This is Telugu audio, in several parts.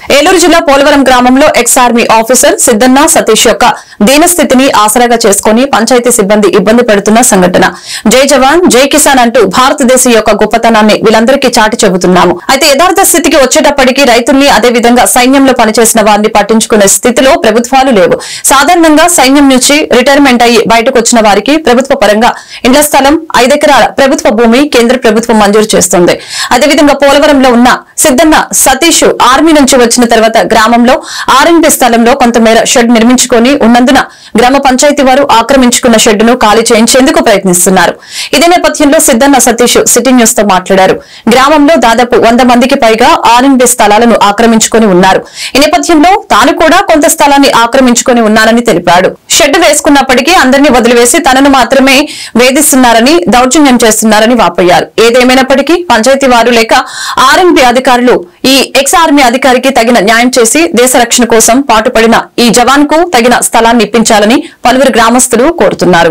ఏలూరు జిల్లా పోలవరం గ్రామంలో ex army officer Siddanna Satish యొక్క దీనస్థితిని ఆసరాగా చేసుకుని పంచాయతీ సిబ్బంది ఇబ్బంది పెడుతున్న సంఘటన. జై జవాన్ జై కిసాన్ అంటూ భారతదేశం యొక్క గొప్పతనాన్ని వీళ్ళందరికీ చాటి చెబుతున్నాము. అయితే యథార్థ స్థితికి వచ్చేటప్పటికీ రైతుల్ని అదేవిధంగా సైన్యంలో పనిచేసిన వారిని పట్టించుకునే స్థితిలో ప్రభుత్వాలు లేవు. సాధారణంగా సైన్యం నుంచి రిటైర్మెంట్ అయ్యి బయటకు వచ్చిన వారికి ప్రభుత్వ పరంగా ఇండ్ల స్థలం 5 ఎకరాల ప్రభుత్వ భూమి కేంద్ర ప్రభుత్వం మంజూరు చేస్తుంది. అదేవిధంగా పోలవరంలో ఉన్న సిద్దన్న సతీష్ ఆర్మీ నుంచి వచ్చిన తర్వాత గ్రామంలో ఆర్ఎంపీ స్థలంలో కొంతమేర షెడ్ నిర్మించుకుని ఉన్నందున గ్రామ పంచాయతీ వారు ఆక్రమించుకున్న షెడ్డును ఖాళీ చేయించేందుకు ప్రయత్నిస్తున్నారు. ఇదే నేపథ్యంలో సిద్దన్న సతీష్ సిటీ న్యూస్ తో మాట్లాడారు. గ్రామంలో దాదాపు 100 మందికి పైగా ఆర్ఎంపీ స్థలాలను ఆక్రమించుకుని ఉన్నారు. ఈ నేపథ్యంలో తాను కూడా కొంత స్థలాన్ని ఆక్రమించుకుని ఉన్నానని తెలిపాడు. షెడ్ వేసుకున్నప్పటికీ అందరినీ వదిలివేసి తనను మాత్రమే వేధిస్తున్నారని, దౌర్జన్యం చేస్తున్నారని వాపోయారు. ఏదేమైనప్పటికీ పంచాయతీ వారు లేక ఆర్ఎంపీ అధికారులు ఈ ఎక్స్ ఆర్మీ అధికారికి తగిన న్యాయం చేసి దేశ రక్షణ కోసం పాటుపడిన ఈ జవాన్ కు తగిన స్థలాన్ని ఇప్పించాలని పలువురు గ్రామస్తులు కోరుతున్నారు.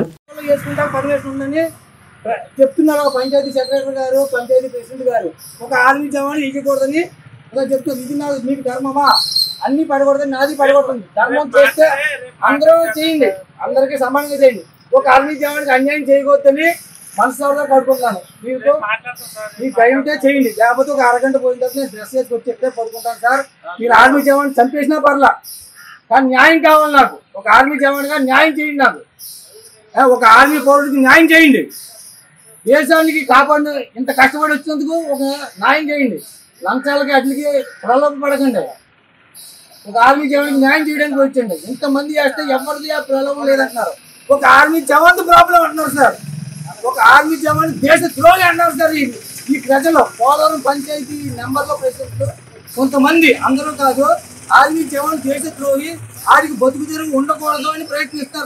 చెప్తున్నారు పంచాయతీ సెక్రటరీ గారు, పంచాయతీ ప్రెసిడెంట్ గారు, ఒక ఆర్మీ జవాన్ ఇవ్వకూడదని చెప్తుంది. ఇది మీకు ధర్మమా? అన్ని పడకూడదని, నాది పడకూడదు. ధర్మం చేస్తే అందరూ చేయండి, అందరికీ సమానంగా చేయండి. ఒక ఆర్మీ జవాన్కి అన్యాయం చేయకూడదని మనసులో పడుకుంటాను. మీకు భయం ఉంటే చేయండి, లేకపోతే ఒక అరగంట పోయిన తర్వాత నేను డ్రెస్ వేసుకొచ్చి చెప్తే పడుకుంటాను. సార్, మీరు ఆర్మీ జవాన్ చంపేసినా పర్లా, కానీ న్యాయం కావాలి నాకు. ఒక ఆర్మీ జవాన్గా న్యాయం చేయండి, నాకు ఒక ఆర్మీ పౌరుడికి న్యాయం చేయండి. దేశానికి కాపాడిన ఇంత కష్టపడి వచ్చినందుకు ఒక న్యాయం చేయండి. లంచాలకి అట్లకి ప్రలోభ పడకండి. ఒక ఆర్మీ జవాన్కి న్యాయం చేయడానికి వచ్చండి. ఇంతమంది చేస్తే ఎవరిది ఆ ప్రలోభం లేదంటున్నారు. ఒక ఆర్మీ జవాన్ ప్రాబ్లం అంటున్నారు సార్. ఒక ఆర్మీ జవాన్ దేశ ద్రోహి అంటున్నారు సార్. ఈ ప్రజలు పోలవరం పంచాయతీ నెంబర్లో ప్రెసిడెంట్లు కొంతమంది, అందరూ కాదు, ఆర్మీ జవాన్ దేశ ద్రోహి, ఆడికి బతుకు తెరువు ఉండకూడదు అని ప్రయత్నిస్తారు.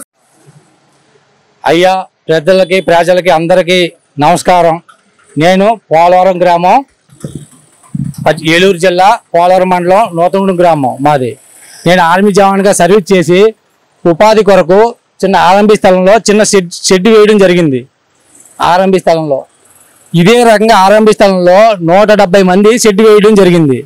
అయ్యా ప్రజలకి అందరికీ నమస్కారం. నేను పోలవరం గ్రామం, ఏలూరు జిల్లా పోలవరం మండలం నూతనగూడెం గ్రామం మాది. నేను ఆర్మీ జవాన్గా సర్వీస్ చేసి ఉపాధి కొరకు చిన్న ఆర్ఎంపీ స్థలంలో చిన్న షెడ్ వేయడం జరిగింది. ఆర్ఎంపీ స్థలంలో ఇదే రకంగా ఆర్ఎంపీ స్థలంలో 170 మంది షెడ్ వేయడం జరిగింది.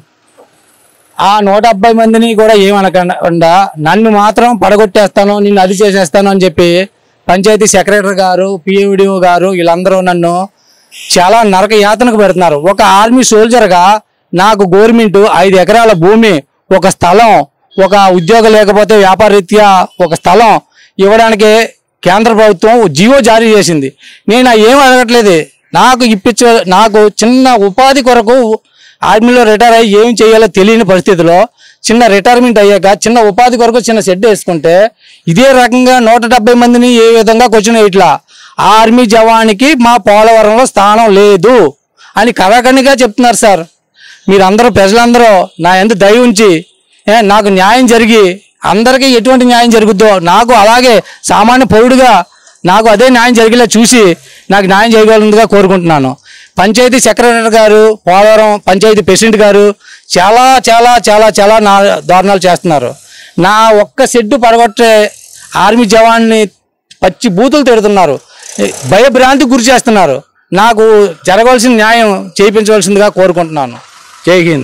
ఆ 170 మందిని కూడా ఏమనకుండా నన్ను మాత్రం పడగొట్టేస్తాను, నిన్ను అది చేసేస్తాను అని చెప్పి పంచాయతీ సెక్రటరీ గారు, పిఏడిఓ గారు వీళ్ళందరూ నన్ను చాలా నరక యాతనకు పెడుతున్నారు. ఒక ఆర్మీ సోల్జర్గా నాకు గవర్నమెంట్ 5 ఎకరాల భూమి, ఒక స్థలం, ఒక ఉద్యోగం లేకపోతే వ్యాపార రీత్యా ఒక స్థలం ఇవ్వడానికి కేంద్ర ప్రభుత్వం జీవో జారీ చేసింది. నేను ఏం అడగట్లేదు, నాకు చిన్న ఉపాధి కొరకు ఆర్మీలో రిటైర్ అయ్యి ఏం చేయాలో తెలియని పరిస్థితిలో చిన్న రిటైర్మెంట్ అయ్యాక చిన్న ఉపాధి కొరకు చిన్న షెడ్ వేసుకుంటే ఇదే రకంగా 170 మందిని ఏ విధంగా క్వశ్చన్ ఇట్లా ఆర్మీ జవాన్కి మా పోలవరంలో స్థానం లేదు అని కరాఖండిగా చెప్తున్నారు సార్. మీరందరూ ప్రజలందరూ నా ఎంత దయ ఉంచి నాకు న్యాయం జరిగి అందరికీ ఎటువంటి న్యాయం జరుగుద్దో నాకు అలాగే సామాన్య పౌరుడిగా నాకు అదే న్యాయం జరిగేలా చూసి నాకు న్యాయం చేయగలందుగా కోరుకుంటున్నాను. పంచాయతీ సెక్రటరీ గారు, పోలవరం పంచాయతీ ప్రెసిడెంట్ గారు చాలా చాలా చాలా చాలా నా దారుణాలు చేస్తున్నారు. నా ఒక్క షెడ్డు పడగొట్టే ఆర్మీ జవాన్ని పచ్చి బూతులు తిడుతున్నారు, భయభ్రాంతికి గురి చేస్తున్నారు. నాకు జరగవలసిన న్యాయం చేయించవలసిందిగా కోరుకుంటున్నాను. జై హింద్.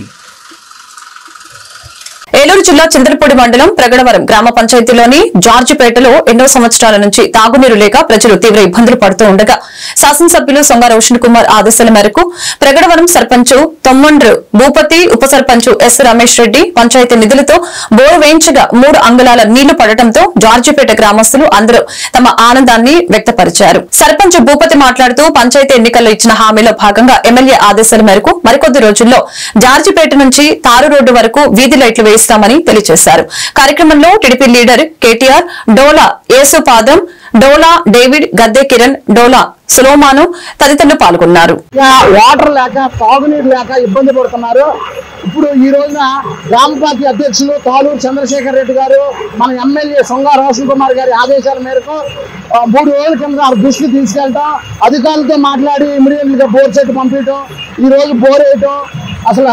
ఏలూరు జిల్లా చింతలపూడి మండలం ప్రగడవరం గ్రామ పంచాయతీలోని జార్జిపేటలో ఎన్నో సంవత్సరాల నుంచి తాగునీరు లేక ప్రజలు తీవ్ర ఇబ్బందులు పడుతూ ఉండగా శాసనసభ్యులు సొంగ రోషన్ కుమార్ ఆదేశాల మేరకు ప్రగడవరం సర్పంచ్ తొమ్మండ్రు భూపతి, ఉప సర్పంచ్ ఎస్ రమేష్ రెడ్డి పంచాయతీ నిధులతో బోరు వేయించగా 3 అంగుళాల నీళ్లు పడటంతో జార్జిపేట గ్రామస్తులు అందరూ తమ ఆనందాన్ని వ్యక్తపరిచారు. సర్పంచ్ భూపతి మాట్లాడుతూ పంచాయతీ ఎన్నికల్లో ఇచ్చిన హామీలో భాగంగా ఎమ్మెల్యే ఆదేశాల మేరకు మరికొద్ది రోజుల్లో జార్జిపేట నుంచి తారు రోడ్డు వరకు వీధి లైట్లు వేయిస్తామని తెలియజేశారు. కార్యక్రమంలో TDP leader KTR, Dola Yesupadam, Dola David, Gadde Kiran, Dola Sulomanu తదితరులు పాల్గొన్నారు. వాటర్ లేక, తాగునీరు లేక ఇబ్బంది పడుతున్నారు. ఇప్పుడు ఈ రోజున గ్రామ పార్టీ అధ్యక్షులు తాలూరు చంద్రశేఖర్ రెడ్డి గారు, మన ఎమ్మెల్యే సొంగ రోషన్ కుమార్ గారి ఆదేశాల మేరకు 3 రోజుల కింద దృష్టికి తీసుకెళ్ళటం, అధికారులతో మాట్లాడి ఇమీడియట్గా బోర్ సెట్ పంపించడం, ఈ రోజు బోర్ వేయటం, అసలు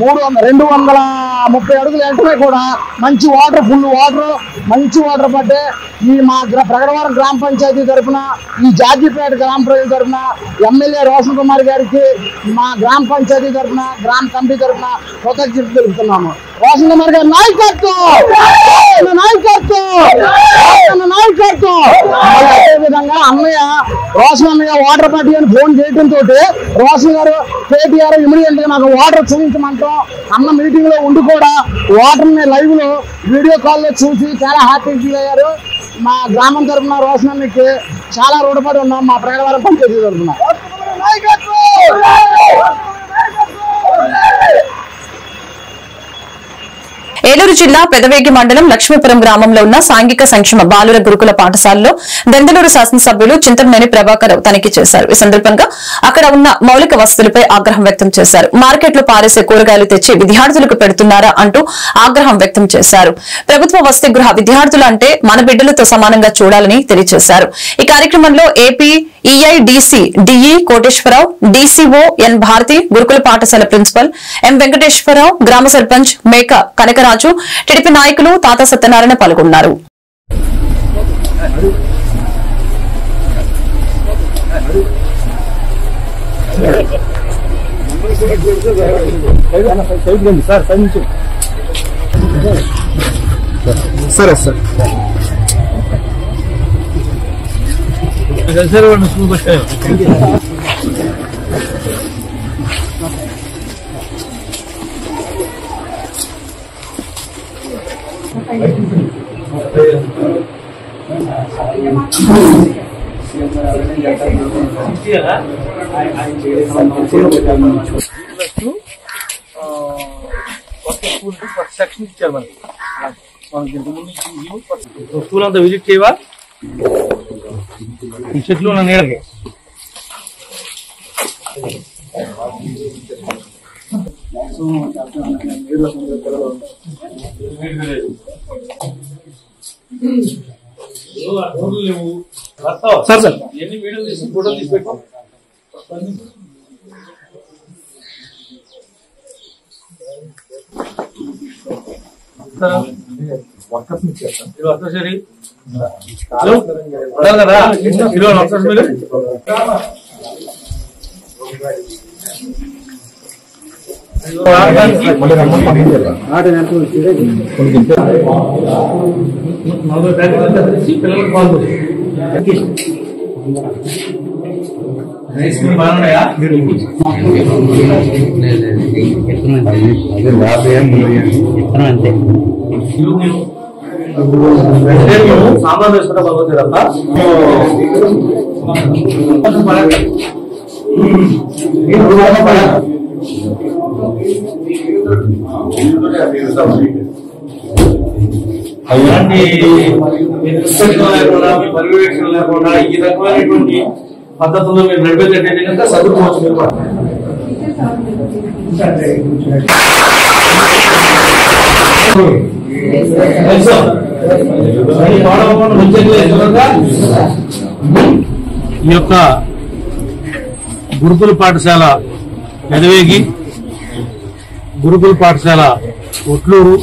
230 అడుగులు వెంటనే కూడా మంచి వాటర్, ఫుల్ వాటర్, మంచి వాటర్ పట్టే ఈ మా ప్రగడవరం గ్రామ పంచాయతీ తరఫున, ఈ జార్జిపేట గ్రామ ప్రజల తరఫున, ఎమ్మెల్యే రోషన్ కుమార్ గారికి మా గ్రామ పంచాయతీ తరఫున, గ్రామ కమిటీ తరఫున కృతజ్ఞతలు తెలుపుతున్నాము. రోషన్ కుమార్ గారి నాయకత్వం, నాయకత్వం. అదేవిధంగా అన్నయ్య రోషన్ అన్నయ్య వాటర్ పార్టీ అని ఫోన్ చేయడంతో రోషన్ గారు కేటీఆర్ ఇమీడియట్ గా నాకు వాటర్ చూపించమంటాం అన్న మీటింగ్ లో ఉండి కూడా వాటర్ ని లైవ్ లో వీడియో కాల్ లో చూసి చాలా హ్యాపీ ఫీల్ అయ్యారు. మా గ్రామం తరఫున రోషన్ అన్నకి చాలా రుణపడి ఉన్నాం. మా ప్రగడవరం పంచాయతీ తరఫున ఏలూరు జిల్లా పెదవేగి మండలం లక్ష్మీపురం గ్రామంలో ఉన్న సాంఘిక సంక్షేమ బాలుర గురుకుల పాఠశాలలో దెందలూరు శాసనసభ్యులు చింతమనేని ప్రభాకర్ తనిఖీ చేశారు. ఈ సందర్భంగా అక్కడ ఉన్న మౌలిక వసతులపై ఆగ్రహం వ్యక్తం చేశారు. మార్కెట్లో పారేసే కూరగాయలు తెచ్చి విద్యార్థులకు పెడుతున్నారా అంటూ ఆగ్రహం వ్యక్తం చేశారు. ప్రభుత్వ వసతి గృహ విద్యార్థులు అంటే మన బిడ్డలతో సమానంగా చూడాలని తెలియజేశారు. ఈ కార్యక్రమంలో AP EIDC DE Koteswararao, DCO N Bharati, గురుకుల పాఠశాల ప్రిన్సిపల్ ఎం వెంకటేశ్వరరావు, గ్రామ సర్పంచ్ మేక కనకరాజు, టీడీపీ నాయకులు తాతా సత్యనారాయణ పాల్గొన్నారు. సరే సార్. సెక్షన్ ఇచ్చారు మనకి స్కూల్ అంతా విజిట్ చేయవా ఈ చెట్లు ఉన్న నీడకి సార్ ఎన్ని వీడియోలు తీసి ఫోటోలు తీసి పెట్టాం సరే కదా మీరు పిల్లలకు బాగున్నాయా సాంబార్ వేసుకుంటే బాగుంది తప్ప అలాంటి లేకుండా పర్యవేక్షణ లేకుండా ఈ రకమైనటువంటి పద్ధతుల్లో మీరు నడిపేటట్టు కనుక చదువుకోవచ్చు మీరు ఈ యొక్క గురుకుల పాఠశాల పెదవేగి, గురుకుల పాఠశాల ఒట్లూరు,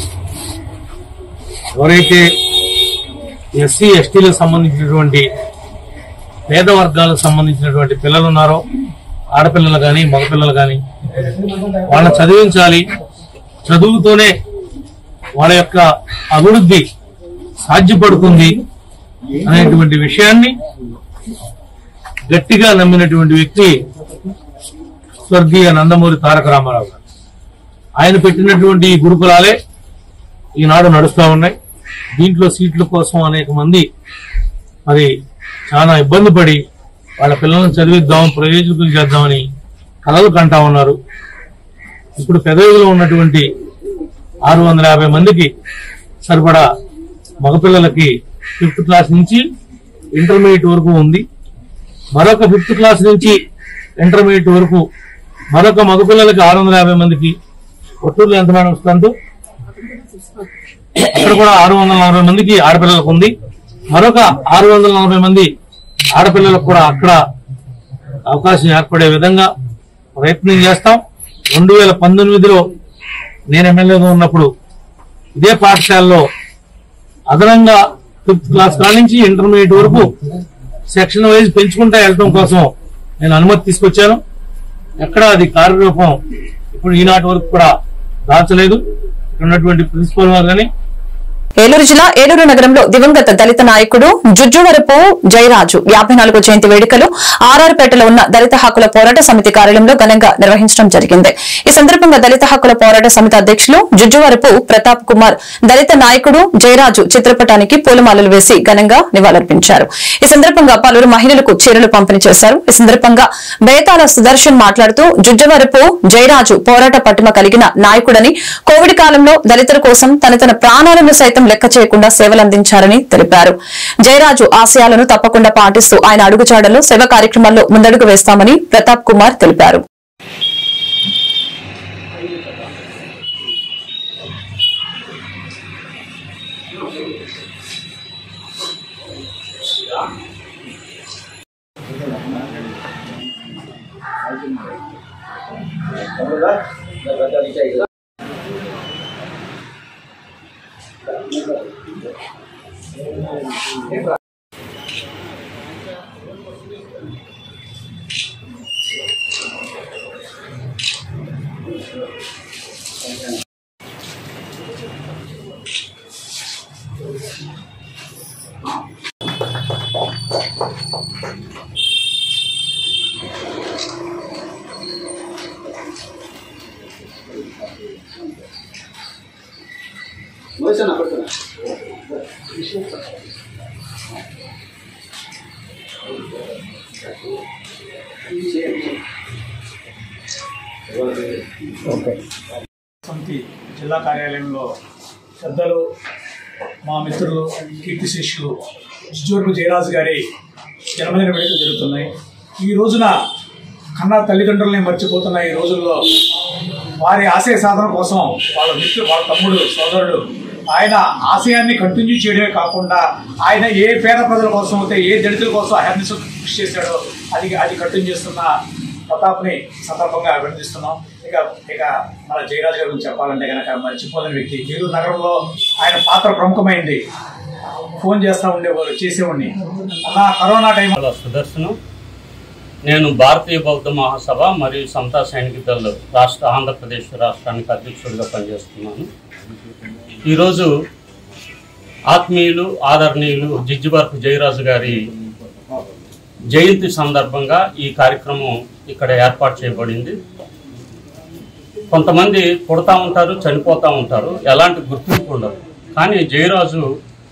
ఎవరైతే ఎస్సీ ఎస్టీలకు సంబంధించినటువంటి పేద వర్గాలకు సంబంధించినటువంటి పిల్లలు ఉన్నారో, ఆడపిల్లలు కానీ మగపిల్లలు కానీ, వాళ్ళని చదివించాలి, చదువుతోనే వాళ్ళ యొక్క అభివృద్ధి సాధ్యపడుతుంది అనేటువంటి విషయాన్ని గట్టిగా నమ్మినటువంటి వ్యక్తి స్వర్గీయ నందమూరి తారక రామారావు గారు. ఆయన పెట్టినటువంటి గురుకులాలే ఈనాడు నడుస్తూ ఉన్నాయి. దీంట్లో సీట్ల కోసం అనేక మంది మరి చాలా ఇబ్బంది పడి వాళ్ళ పిల్లలను చదివిద్దాం, ప్రయోజకులు చేద్దామని కలలు కంటా ఉన్నారు. ఇప్పుడు పెదవిలో ఉన్నటువంటి 650 మందికి సరిపడా మగపిల్లలకి 5th క్లాస్ నుంచి ఇంటర్మీడియట్ వరకు ఉంది. మరొక 5th క్లాస్ నుంచి ఇంటర్మీడియట్ వరకు మరొక మగపిల్లలకి 650 మందికి. ఒట్టూరులో ఎంత మేడం వస్తుందో అక్కడ కూడా 640 మందికి ఆడపిల్లలకు ఉంది. మరొక 640 మంది ఆడపిల్లలకు కూడా అక్కడ అవకాశం ఏర్పడే విధంగా ప్రయత్నం చేస్తాం. 2019లో నేను ఎమ్మెల్యేగా ఉన్నప్పుడు ఇదే పాఠశాలలో అదనంగా 5th క్లాస్ కానించి ఇంటర్మీడియట్ వరకు సెక్షన్ వైజ్ పెంచుకుంటా వెళ్ళడం కోసం నేను అనుమతి తీసుకొచ్చాను. ఎక్కడ అది కార్యరూపం ఇప్పుడు ఈనాటి వరకు కూడా దాచలేదు. ఉన్నటువంటి ప్రిన్సిపల్ వారు కానీ ఏలూరు జిల్లా ఏలూరు నగరంలో దివంగత దళిత నాయకుడు జుజ్జువరపు జయరాజు 54వ జయంతి వేడుకలు ఆర్ఆర్పేటలో ఉన్న దళిత హక్కుల పోరాట సమితి కార్యాలయంలో ఘనంగా నిర్వహించడం జరిగింది. ఈ సందర్భంగా దళిత హక్కుల పోరాట సమితి అధ్యక్షులు జుజ్జువరపు ప్రతాప్ కుమార్ దళిత నాయకుడు జయరాజు చిత్రపటానికి పూలమాలలు వేసి ఘనంగా నివాళులర్పించారు. ఈ సందర్భంగా పలువురు మహిళలకు చీరలు పంపిణీ చేశారు. ఈ సందర్భంగా బేతాల సుదర్శన్ మాట్లాడుతూ జుజ్జువరపు జయరాజు పోరాట పటిమ కలిగిన నాయకుడని, కోవిడ్ కాలంలో దళితుల కోసం తన ప్రాణాలను సైతం లెక్క చేయకుండా సేవలందించారని తెలిపారు. జయరాజు ఆశయాలను తప్పకుండా పాటిస్తూ ఆయన అడుగుజాడల్లో సేవా కార్యక్రమాల్లో ముందడుగు వేస్తామని ప్రతాప్ కుమార్ తెలిపారు. సమితి జిల్లా కార్యాలయంలో పెద్దలు మా మిత్రులు కీర్తిశేషులు జుజ్జువరపు జయరాజు గారి జన్మదిన వేడుకలు జరుగుతున్నాయి. ఈ రోజున కన్నా తల్లిదండ్రులని మర్చిపోతున్న ఈ రోజుల్లో వారి ఆశయ సాధన కోసం వాళ్ళ మిత్రులు, వాళ్ళ తమ్ముడు, సోదరుడు ఆయన ఆశయాన్ని కంటిన్యూ చేయడమే కాకుండా ఆయన ఏ పేద ప్రజల కోసం అయితే, ఏ దళితుల కోసం అహర్నిశ కృషి చేశాడో అది కంటిన్యూ చేస్తున్న ప్రతాప్ని సందర్భంగా అభినందిస్తున్నాం. ఇక మన జయరాజు గారి గురించి చెప్పాలంటే కనుక మర్చిపోలేని వ్యక్తి. ఏలూరు నగరంలో ఆయన పాత్ర ప్రముఖమైంది. ఫోన్ చేసేవాడిని అలా కరోనా టైంలో. సుదర్శనం. నేను భారతీయ బౌద్ధ మహాసభ మరియు సమతా సైనిక దళ ఆంధ్రప్రదేశ్ రాష్ట్రానికి అధ్యక్షుడిగా పనిచేస్తున్నాను. ఈరోజు ఆత్మీయులు, ఆదరణీయులు జుజ్జువరపు జయరాజు గారి జయంతి సందర్భంగా ఈ కార్యక్రమం ఇక్కడ ఏర్పాటు చేయబడింది. కొంతమంది పుడతా ఉంటారు, చనిపోతూ ఉంటారు, ఎలాంటి గుర్తింపు ఉండదు. కానీ జయరాజు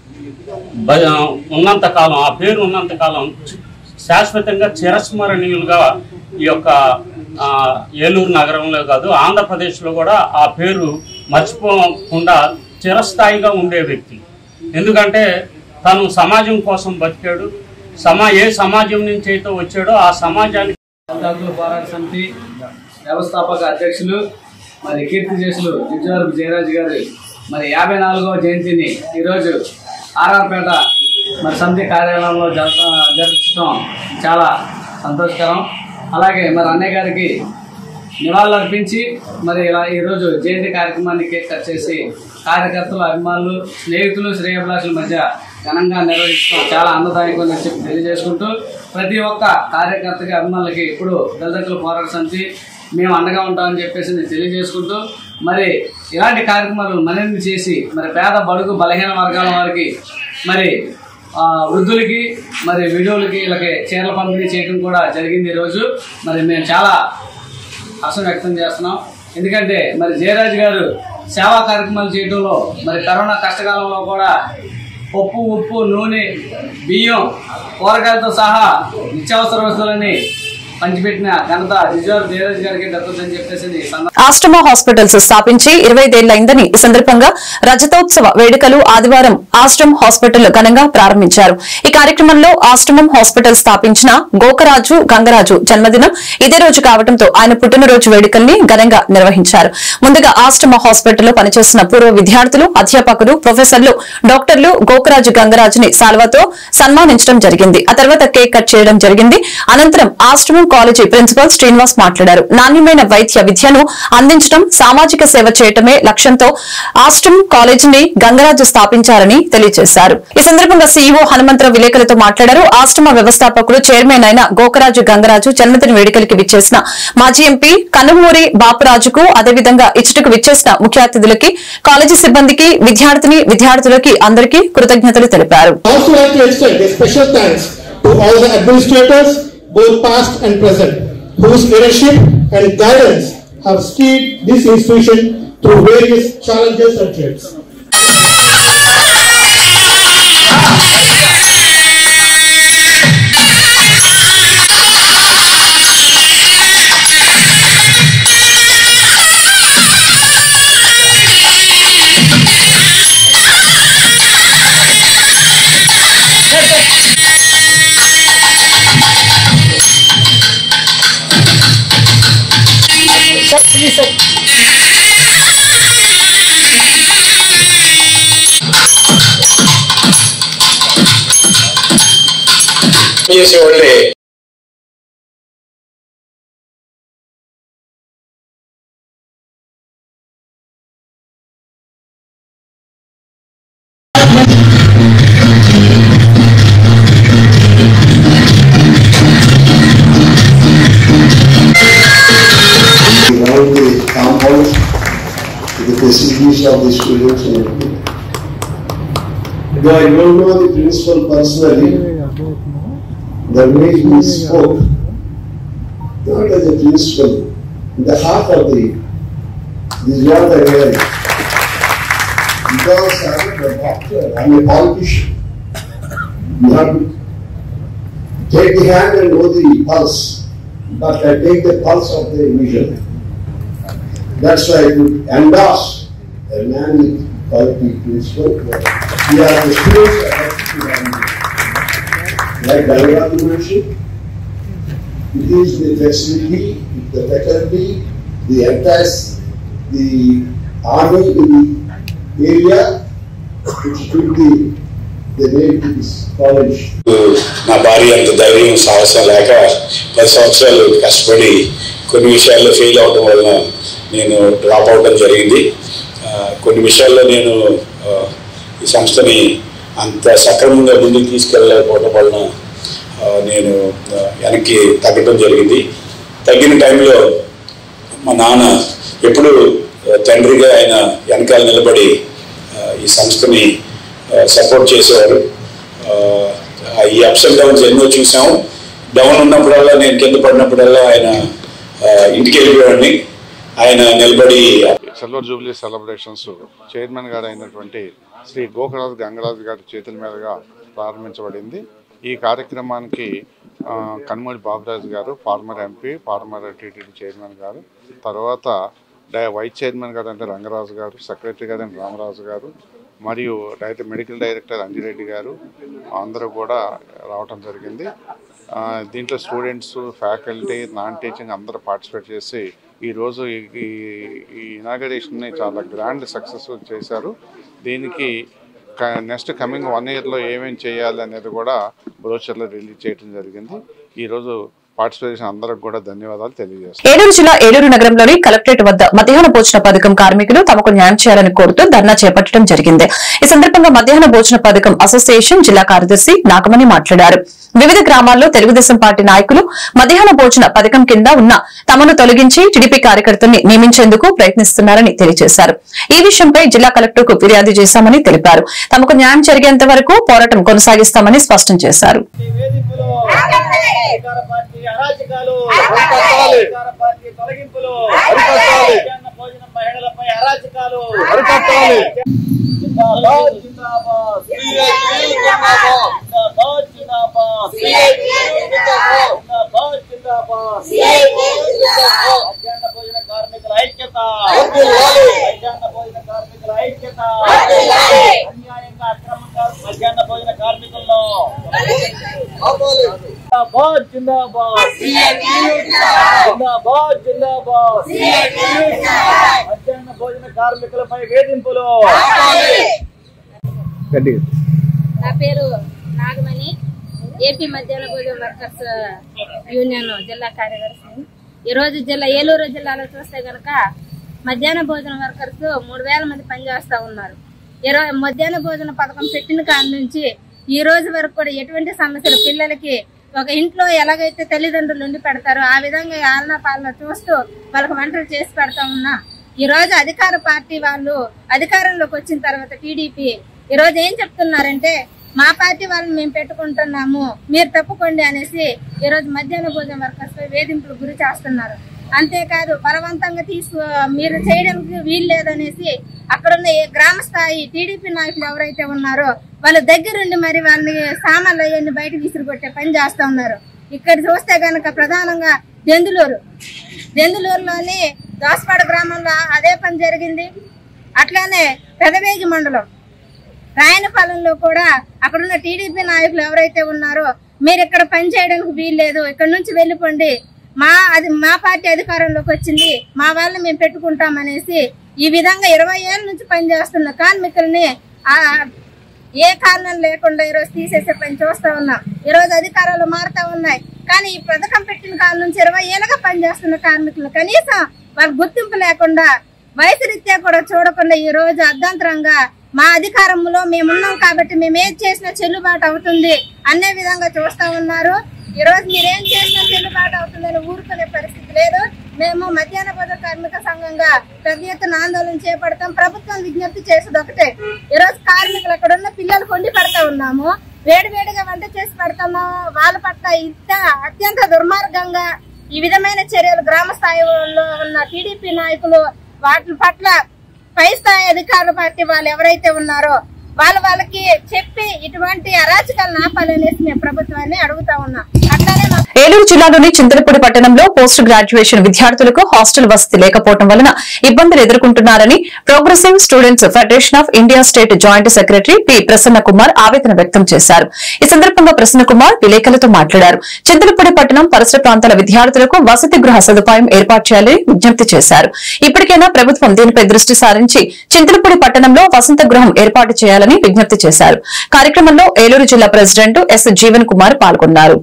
ఉన్నంతకాలం, ఆ పేరు ఉన్నంతకాలం శాశ్వతంగా చిరస్మరణీయులుగా ఈ యొక్క ఏలూరు నగరంలో కాదు ఆంధ్రప్రదేశ్లో కూడా ఆ పేరు మర్చిపోకుండా చిరస్థాయిగా ఉండే వ్యక్తి. ఎందుకంటే తను సమాజం కోసం బతికాడు. ఏ సమాజం నుంచి అయితే వచ్చాడో ఆ సమాజానికి. పోరాట సమితి వ్యవస్థాపక అధ్యక్షులు మరి కీర్తిశేషులు జుజ్జువరపు జయరాజు గారు మరి 54వ జయంతిని ఈరోజు ఆర్ఆర్పేట మరి సమితి కార్యాలయంలో జరుపుకోవడం చాలా సంతోషకరం. అలాగే మరి అన్నయ్య గారికి నివాళులర్పించి మరి ఇలా ఈరోజు జయంతి కార్యక్రమాన్ని కేక్ కట్ చేసి కార్యకర్తలు, అభిమానులు, స్నేహితులు, శ్రేయోభిలాషుల మధ్య ఘనంగా నిర్వహించడం చాలా ఆనందదాయకం అని చెప్పి తెలియజేసుకుంటూ ప్రతి ఒక్క కార్యకర్తకి, అభిమానులకి ఇప్పుడు దళితుల పోరాట సమితి మేము అండగా ఉంటామని చెప్పేసి నేను తెలియజేసుకుంటూ మరి ఇలాంటి కార్యక్రమాలు మరిన్ని చేసి మరి పేద, బడుగు, బలహీన వర్గాల వారికి మరి వృద్ధులకి మరి విడోలకి వీళ్ళకి చీరల పంపిణీ చేయడం కూడా జరిగింది. ఈరోజు మరి మేము చాలా హర్షం వ్యక్తం చేస్తున్నాం. ఎందుకంటే మరి జయరాజు గారు సేవా కార్యక్రమాలు చేయడంలో మరి కరోనా కష్టకాలంలో కూడా పప్పు, ఉప్పు, నూనె, బియ్యం, కూరగాయలతో సహా నిత్యావసర వస్తువులని పంచిపెట్టిన ఘనత జుజ్జువరపు జయరాజు గారికి దక్కుతుందని చెప్పేసి ఆశ్రమ హాస్పిటల్స్ స్థాపించి 25 ఏళ్లైందని ఈ సందర్భంగా రజతోత్సవ వేడుకలు ఆదివారం ఆశ్రమ్ హాస్పిటల్ ఘనంగా ప్రారంభించారు. ఈ కార్యక్రమంలో ఆశ్రమం హాస్పిటల్ స్థాపించిన గోకరాజు గంగరాజు జన్మదినం ఇదే రోజు కావడంతో ఆయన పుట్టినరోజు వేడుకల్ని ఘనంగా నిర్వహించారు. ముందుగా ఆశ్రమ హాస్పిటల్లో పనిచేస్తున్న పూర్వ విద్యార్థులు, అధ్యాపకులు, ప్రొఫెసర్లు, డాక్టర్లు గోకరాజు గంగరాజుని సాల్వాతో సన్మానించడం జరిగింది. ఆ తర్వాత కేక్ కట్ చేయడం జరిగింది. అనంతరం ఆశ్రమం కాలేజీ ప్రిన్సిపల్ శ్రీనివాస్ మాట్లాడారు. నాణ్యమైన వైద్య విద్యను అందించడం, సామాజిక సేవ చేయటమే లక్ష్యంతో ఆశ్రమ్ కాలేజీని గంగరాజు స్థాపించారని తెలియజేశారు. ఈ సందర్భంగా సీఈఓ హనుమంతరావు విలేకరులతో మాట్లాడారు. ఆశ్రమ వ్యవస్థాపకులు చైర్మన్ అయిన గోకరాజు గంగరాజు జన్మదిన వేడుకలకి విచ్చేసిన మాజీ ఎంపీ కనుమూరి బాపురాజుకు, అదేవిధంగా ఇచ్చటకు విచ్చేసిన ముఖ్య అతిథులకి, కాలేజీ సిబ్బందికి, విద్యార్థులకి అందరికీ కృతజ్ఞతలు తెలిపారు. To all the administrators, both past and present, whose leadership and guidance have steered this institution through various challenges and threats. చేసేవాళ్ళే around the compound, the facilities of the students and everything. Though I don't know the principal personally, the way he spoke, not as a principal, in the heart of this is what I realized. Because I am a doctor, I am a politician. You have to take the hand and know the pulse, but I take the pulse of the vision. That's why I could endorse a man with quality principle. We are the students that have to learn. Like Dalgaraju mentioned, it is the facility, the faculty, the entire, the army in the area which took the name to this college. నా భార్య అంత ధైర్యం సాహసం లేక 10 సంవత్సరాలు కష్టపడి కొన్ని విషయాల్లో ఫెయిల్ అవడం వలన నేను డ్రాప్ అవడం జరిగింది. కొన్ని విషయాల్లో నేను ఈ సంస్థని అంత సక్రమంగా ముందుకు తీసుకెళ్ళలేకపోవడం వలన నేను వెనక్కి తగ్గడం జరిగింది. తగ్గిన టైంలో మా నాన్న ఎప్పుడు తండ్రిగా ఆయన వెనకాల నిలబడి ఈ సంస్థని సపోర్ట్ చేసేవారు. ఈ అప్స్ అండ్ డౌన్స్ ఎన్నో చూసాము. డౌన్ ఉన్నప్పుడల్లా, నేను కింద పడినప్పుడల్లా ఆయన ఇంటికి వెళ్ళిపోయాడిని. ఆయన నిలబడి సిల్వర్ జూబ్లీ సెలబ్రేషన్స్ చైర్మన్ గారు అయినటువంటి శ్రీ గోకరాజు గంగరాజు గారి చేతుల మీదుగా ప్రారంభించబడింది. ఈ కార్యక్రమానికి కనుమూరి బాబురాజు గారు, former MP, former TTD chairman గారు, తర్వాత వైస్ చైర్మన్ గారు అంటే రంగరాజు గారు, సెక్రటరీ గారు అంటే రామరాజు గారు, మరియు మెడికల్ డైరెక్టర్ అంజిరెడ్డి గారు అందరూ కూడా రావటం జరిగింది. దీంట్లో స్టూడెంట్స్, ఫ్యాకల్టీ, నాన్ టీచింగ్ అందరూ పార్టిసిపేట్ చేసి ఈరోజు ఈ ఇనాగరేషన్ని చాలా గ్రాండ్ సక్సెస్ఫుల్ చేశారు. దీనికి నెక్స్ట్ కమింగ్ 1 yearలో ఏమేమి చేయాలి అనేది కూడా బ్రోచర్లో రిలీజ్ చేయడం జరిగింది. ఈరోజు పార్టిసిపేషన్ అందరికి కూడా ధన్యవాదాలు తెలియజేస్తాను. ఏలూరు జిల్లా ఏలూరు నగరంలోని కలెక్టరేట్ వద్ద మధ్యాహ్న భోజన పథకం కార్మికులు తమకు న్యాయం చేయాలని కోరుతూ ధర్నా చేపట్టడం జరిగింది. ఈ సందర్భంగా మధ్యాహ్న భోజన పథకం అసోసియేషన్ జిల్లా కార్యదర్శి నాగమణి మాట్లాడారు. వివిధ గ్రామాల్లో తెలుగుదేశం పార్టీ నాయకులు మధ్యాహ్న భోజన పథకం కింద ఉన్న తమను తొలగించి టీడీపీ కార్యకర్తల్ని నియమించేందుకు ప్రయత్నిస్తున్నారని తెలియజేశారు. ఈ విషయంపై జిల్లా కలెక్టర్కు ఫిర్యాదు చేశామని తెలిపారు. తమకు న్యాయం జరిగేంత వరకు పోరాటం కొనసాగిస్తామని స్పష్టం చేశారు. కార్మికులపై వేధింపులు. నా పేరు నాగమణి. ఏపీ మధ్యాహ్న భోజన వర్కర్స్ యూనియన్ జిల్లా కార్యదర్శిని. ఈరోజు ఏలూరు జిల్లాలో చూస్తే గనక మధ్యాహ్న భోజన వర్కర్స్ 3000 మంది పనిచేస్తా ఉన్నారు. మధ్యాహ్న భోజన పథకం పెట్టిన కాడి నుంచి ఈ రోజు వరకు కూడా ఎటువంటి సమస్యలు పిల్లలకి ఒక ఇంట్లో ఎలాగైతే తల్లిదండ్రులు ఉండి పెడతారో ఆ విధంగా ఆలనా పాలన చూస్తూ వాళ్ళకి వంటలు చేసి పెడతా ఉన్నాం. ఈ రోజు అధికార పార్టీ వాళ్ళు అధికారంలోకి వచ్చిన తర్వాత టీడీపీ ఈ రోజు ఏం చెప్తున్నారంటే మా పార్టీ వాళ్ళని మేము పెట్టుకుంటున్నాము, మీరు తప్పుకోండి అనేసి ఈ రోజు మధ్యాహ్న భోజన వర్కర్స్ పై వేధింపులు గురి చేస్తున్నారు. అంతేకాదు బలవంతంగా మీరు చేయడానికి వీలు లేదనేసి అక్కడున్న గ్రామ స్థాయి టీడీపీ నాయకులు ఎవరైతే ఉన్నారో వాళ్ళ దగ్గరుండి మరి వాళ్ళని సామాన్లు అయ్యన్ని బయటకు విసిరికొట్టే పని చేస్తా ఉన్నారు. ఇక్కడ చూస్తే గనక ప్రధానంగా దెందులూరులోని దోసపాడ గ్రామంలో అదే పని జరిగింది. అట్లానే పెదవేగి మండలం రాయనపాలెంలో కూడా అక్కడున్న టీడీపీ నాయకులు ఎవరైతే ఉన్నారో మీరు ఇక్కడ పని చేయడానికి వీలు లేదు, ఇక్కడ నుంచి వెళ్ళిపోండి, మా పార్టీ అధికారంలోకి వచ్చింది, మా వాళ్ళని మేము పెట్టుకుంటామనేసి ఈ విధంగా 20 ఏళ్ళ నుంచి పనిచేస్తున్న కార్మికుల్ని ఏ కారణం లేకుండా ఈరోజు తీసేసే పని చూస్తా ఉన్నాం. ఈరోజు అధికారాలు మారుతా ఉన్నాయి, కానీ ఈ పథకం పెట్టిన కాలం నుంచి 20 ఏళ్ళగా పనిచేస్తున్న కార్మికులు కనీసం వాళ్ళ గుర్తింపు లేకుండా వయసు రీత్యా కూడా చూడకుండా ఈ రోజు అర్ధాంతరంగా మా అధికారంలో మేమున్నాం కాబట్టి మేము ఏది చేసినా చెల్లుబాటు అవుతుంది అనే విధంగా చూస్తా ఉన్నారు. ఈ రోజు మీరేం చేసినా చెల్లుబాటు అవుతుందని ఊరుకునే పరిస్థితి లేదు. మేము మధ్యాహ్న భోజన కార్మిక సంఘంగా పెద్ద ఎత్తున ఆందోళన చేపడతాం. ప్రభుత్వం విజ్ఞప్తి చేసేది ఒకటే, ఈ రోజు కార్మికులు అక్కడ ఉన్న పిల్లలు కొండి పెడతా ఉన్నాము, వేడివేడిగా వంట చేసి పెడతాము. వాళ్ళ పట్ల అత్యంత దుర్మార్గంగా ఈ విధమైన చర్యలు గ్రామ స్థాయిలో ఉన్న టీడీపీ నాయకులు వాటి పట్ల పై స్థాయి అధికార పార్టీ వాళ్ళు ఎవరైతే ఉన్నారో వాళ్ళకి చెప్పి ఇటువంటి అరాచకాలను ఆపాలనేసి మేము ప్రభుత్వాన్ని అడుగుతా ఉన్నాం. అట్లానే ఏలూరు జిల్లాలోని చింతలపూడి పట్టణంలో పోస్ట్ గ్రాడ్యుయేషన్ విద్యార్థులకు హాస్టల్ వసతి లేకపోవడం వలన ఇబ్బందులు ఎదుర్కొంటున్నారని Progressive Students Federation of India State Joint Secretary P Prasanna Kumar ఆవేదన వ్యక్తం చేశారు. ఈ సందర్భంగా ప్రసన్న కుమార్ విలేకరులతో మాట్లాడారు. చింతలపూడి పట్టణం పరిసర ప్రాంతాల విద్యార్థులకు వసతి గృహ సదుపాయం ఏర్పాటు చేయాలని విజ్ఞప్తి చేశారు. ఇప్పటికైనా ప్రభుత్వం దీనిపై దృష్టి సారించి చింతలపూడి పట్టణంలో వసంత గృహం ఏర్పాటు చేయాలని విజ్ఞప్తి చేశారు. కార్యక్రమంలో ఏలూరు జిల్లా ప్రెసిడెంట్ ఎస్ జీవన్ కుమార్ పాల్గొన్నారు.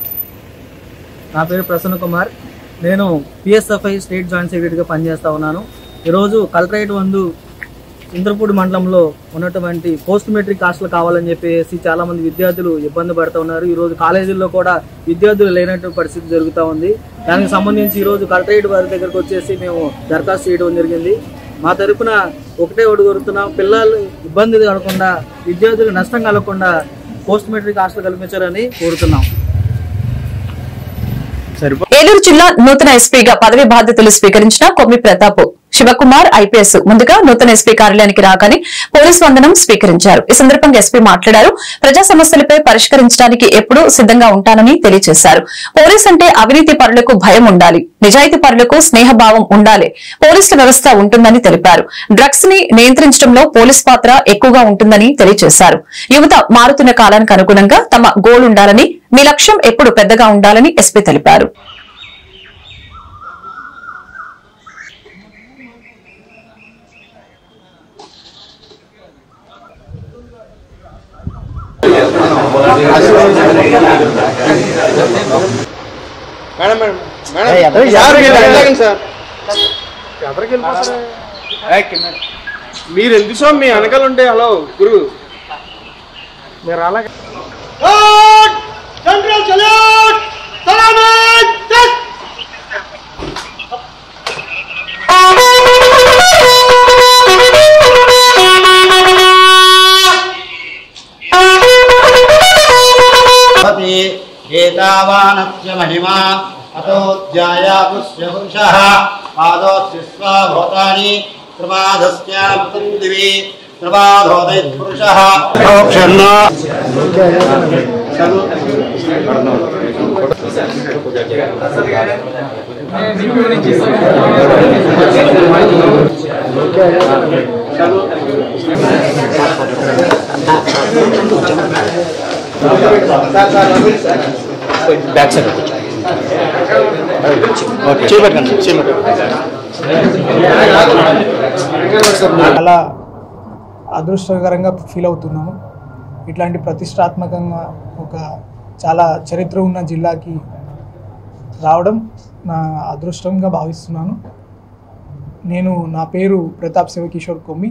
నా పేరు ప్రసన్న కుమార్, నేను పిఎస్ఎఫ్ఐ స్టేట్ జాయింట్ సెక్రటరీగా పనిచేస్తా ఉన్నాను. ఈరోజు కలెక్టరేట్ ముందు చింతలపూడి మండలంలో ఉన్నటువంటి పోస్ట్ మెట్రిక్ హాస్టల్ కావాలని చెప్పేసి చాలా మంది విద్యార్థులు ఇబ్బంది పడుతూ ఉన్నారు. ఈరోజు కాలేజీల్లో కూడా విద్యార్థులు లేనట్టు పరిస్థితి జరుగుతూ ఉంది. దానికి సంబంధించి ఈరోజు కలెక్టరేట్ వారి దగ్గరకు వచ్చేసి మేము దరఖాస్తు చేయడం జరిగింది. మా తరఫున ఒకటే కోరుతున్నాం, పిల్లలు ఇబ్బంది కలగకుండా, విద్యార్థులకు నష్టం కలగకుండా పోస్ట్ మెట్రిక్ హాస్టల్ కల్పించాలని కోరుతున్నాం. ఏలూరు జిల్లా నూతన ఎస్పీగా పదవి బాధ్యతలు స్వీకరించిన కొమ్మి ప్రతాప్ శివకుమార్ ఐపీఎస్ ముందుగా నూతన ఎస్పీ కార్యాలయానికి రాగానే పోలీసు వందనం స్వీకరించారు. ఈ సందర్భంగా ఎస్పీ మాట్లాడారు. ప్రజా సమస్యలపై పరిష్కరించడానికి ఎప్పుడూ సిద్దంగా ఉంటానని తెలియజేశారు. పోలీస్ అంటే అవినీతి పరులకు భయం ఉండాలి, నిజాయితీ పరులకు స్నేహభావం ఉండాలి, పోలీసుల వ్యవస్థ ఉంటుందని తెలిపారు. డ్రగ్స్ ని నియంత్రించడంలో పోలీస్ పాత్ర ఎక్కువగా ఉంటుందని తెలియజేశారు. యువత మారుతున్న కాలానికి అనుగుణంగా తమ గోల్ ఉండాలని, మీ లక్ష్యం ఎప్పుడు పెద్దగా ఉండాలని ఎస్పీ తెలిపారు. మీరు ఎందుకు సార్ మీ వెనకాల ఉంటే హలో గురు మీరు అలాగే ఏతావానస్య మహిమా అతోధ్యాయాపుష్య పురుషః పాదోస్య భూతాని ప్రమాదస్యామృతం దివి ప్రమాదోదయత్ పురుషః ఓక్షన్నా బ్యాక్ సైడ్ చాలా అదృష్టకరంగా ఫీల్ అవుతున్నాము. ఇట్లాంటి ప్రతిష్టాత్మకంగా ఒక చాలా చరిత్ర ఉన్న జిల్లాకి రావడం నా అదృష్టంగా భావిస్తున్నాను. నా పేరు ప్రతాప్ శివకిషోర్ కొమ్మి.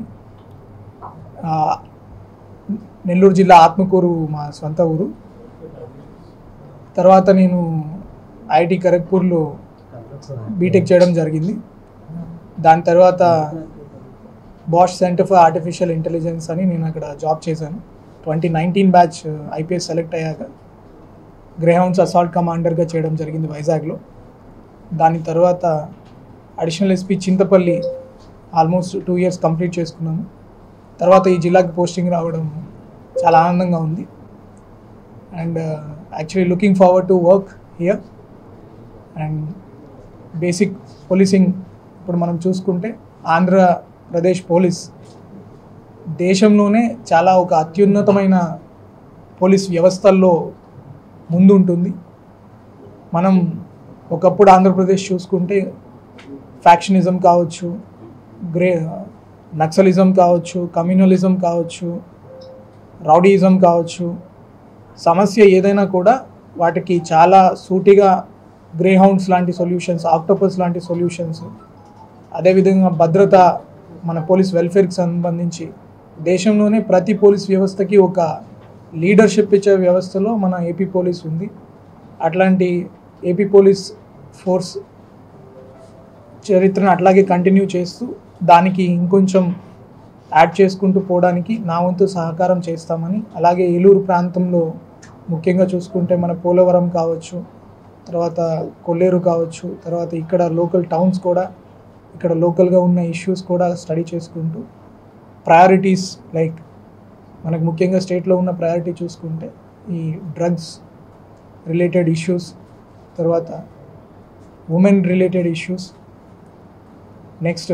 నెల్లూరు జిల్లా ఆత్మకూరు మా సొంత ఊరు. తర్వాత నేను ఐఐటి ఖరగ్పూర్లో బీటెక్ చేయడం జరిగింది. దాని తర్వాత Bosch Centre for Artificial Intelligence అని నేను అక్కడ జాబ్ చేశాను. 2019 బ్యాచ్ ఐపీఎస్ సెలెక్ట్ అయ్యాక గ్రేహౌండ్స్ అసాల్ట్ కమాండర్గా చేయడం జరిగింది వైజాగ్లో. దాని తర్వాత additional SP Chintapalli almost 2 years complete చేసుకున్నాను. తర్వాత ఈ జిల్లాకి పోస్టింగ్ రావడం చాలా ఆనందంగా ఉంది. And actually looking forward to work here. And basic policing ఇప్పుడు మనం చూసుకుంటే ఆంధ్రప్రదేశ్ పోలీస్ దేశంలోనే చాలా ఒక అత్యున్నతమైన పోలీస్ వ్యవస్థల్లో ముందుంటుంది. మనం ఒకప్పుడు ఆంధ్రప్రదేశ్ చూసుకుంటే ఫ్యాక్షనిజం కావచ్చు, నక్సలిజం కావచ్చు, కమ్యూనలిజం కావచ్చు, రౌడీయిజం కావచ్చు, సమస్య ఏదైనా కూడా వాటికి చాలా సూటిగా గ్రేహౌండ్స్ లాంటి సొల్యూషన్స్, ఆక్టోపస్ లాంటి సొల్యూషన్స్, అదేవిధంగా భద్రత, మన పోలీస్ వెల్ఫేర్కి సంబంధించి దేశంలోనే ప్రతి పోలీస్ వ్యవస్థకి ఒక లీడర్షిప్ ఇచ్చే వ్యవస్థలో మన ఏపీ పోలీస్ ఉంది. అట్లాంటి ఏపీ పోలీస్ ఫోర్స్ చరిత్రను అట్లాగే కంటిన్యూ చేస్తూ దానికి ఇంకొంచెం యాడ్ చేసుకుంటూ పోవడానికి నా వంతు సహకారం చేస్తామని, అలాగే ఏలూరు ప్రాంతంలో ముఖ్యంగా చూసుకుంటే మన పోలవరం కావచ్చు, తర్వాత కొల్లేరు కావచ్చు, తర్వాత ఇక్కడ లోకల్ టౌన్స్ కూడా, ఇక్కడ లోకల్గా ఉన్న ఇష్యూస్ కూడా స్టడీ చేసుకుంటూ ప్రయారిటీస్ లైక్ మనకు ముఖ్యంగా స్టేట్లో ఉన్న ప్రయారిటీ చూసుకుంటే ఈ డ్రగ్స్ రిలేటెడ్ ఇష్యూస్, తర్వాత ఉమెన్ రిలేటెడ్ ఇష్యూస్, నెక్స్ట్